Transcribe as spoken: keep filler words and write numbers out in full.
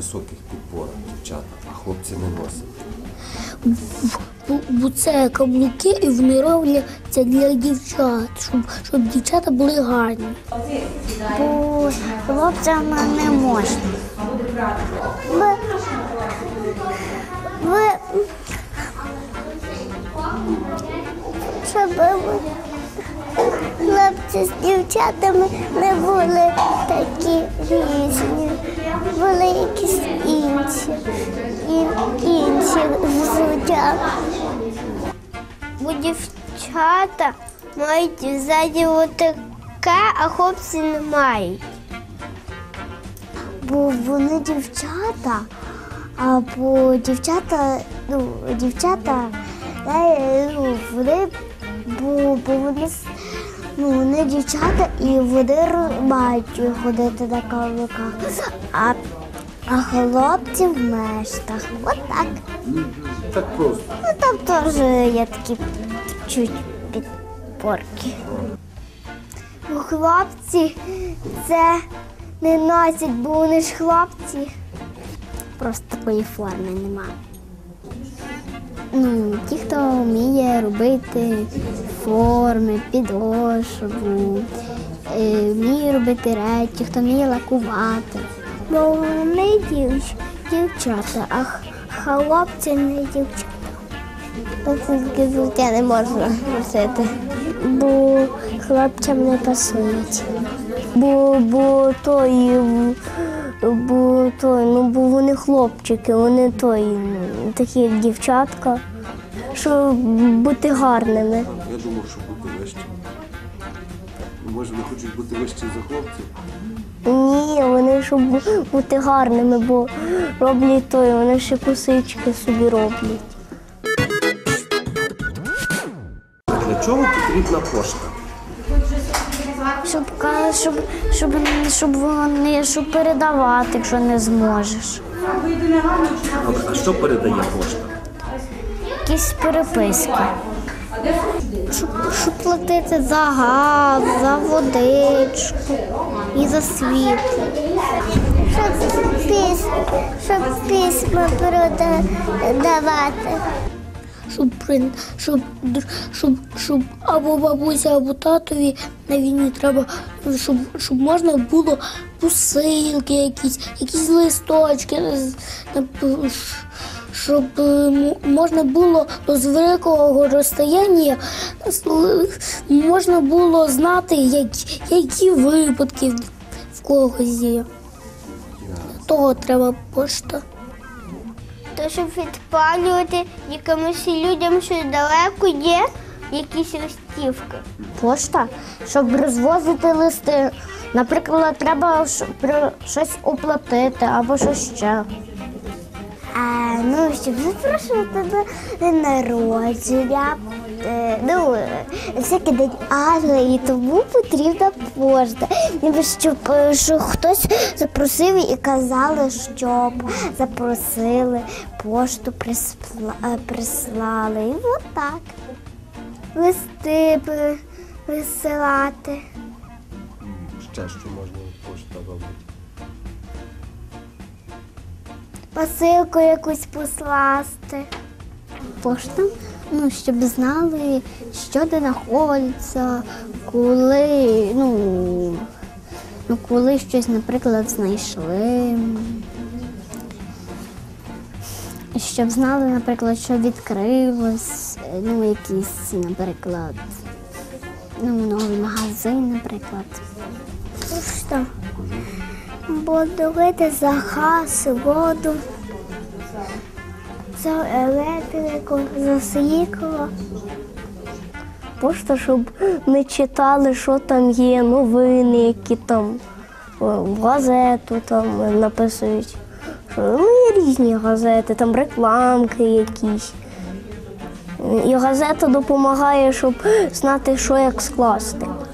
високих підборах, дівчата, а хлопці не носять? Бо, бо це каблуки, і вони робляться для дівчат, щоб, щоб дівчата були гарні. Бо хлопцям не можна. Ви, ви, щоб хлопці з дівчатами не були такі різні, були якісь інші, інші взуття. Бо дівчата мають ззаді отаке, а хлопці не мають. Бо вони дівчата, або дівчата, ну, дівчата, ну, вони, бо, бо вони, ну, вони дівчата і вони мають ходити на каблуках, а, а хлопці в мештах. От так. Так просто. Ну, там теж є такі чуть підпорки. Бо хлопці це не носять, бо вони ж хлопці. Просто такої форми нема. Ну, ті, хто вміє робити форми, підошву, е, вміє робити речі, хто вміє лакувати. Бо вони дів, дівчата, а хлопці не дівчата. Тільки взуття не можна носити, бо хлопцям не пасують. Бо, бо той, бо той, ну бо вони хлопчики, вони той, такі як дівчатка, щоб бути гарними. Я думав, що бути вищим. Може, вони хочуть бути вищі за хлопців? Ні, вони щоб бути гарними, бо роблять той, вони ще косички собі роблять. Для чого потрібна пошта? Щоб, щоб, щоб, щоб, вони, щоб передавати, якщо не зможеш. Добре, а що передає пошта? Якісь переписки. Щоб, щоб платити за газ, за водичку і за світло. Щоб, піс, щоб письма передавати. Щоб, щоб, щоб, щоб або бабуся, або татові на війні треба, щоб, щоб можна було посилки якісь, якісь листочки, щоб можна було з великого розстояння можна було знати, які, які випадки в когось є. Того треба пошта. То, щоб відпалювати якимось людям, що далеко є, якісь листівки. Пошта, щоб розвозити листи. Наприклад, треба щось оплатити або щось ще. А, ну, щоб запрошувати до народження, ну, всякий день ангела, і тому потрібна пошта. Ніби щоб, щоб хтось запросив і казали, щоб запросили, пошту присла, прислали. І от так. Листи висилати. Ще що можна пошта робити? Посилку якусь посласти. Пошта, ну, щоб знали, що де знаходиться, коли, ну, ну, коли щось, наприклад, знайшли. Щоб знали, наприклад, що відкрилось, ну, якийсь, наприклад, ну, новий магазин, наприклад. Пошта. Бо дивити за газ, воду, за електрику, за світло. Пошта, щоб ми читали, що там є, новини, які там в газету там написують. Ну, є різні газети, там рекламки якісь. І газета допомагає, щоб знати, що як скласти.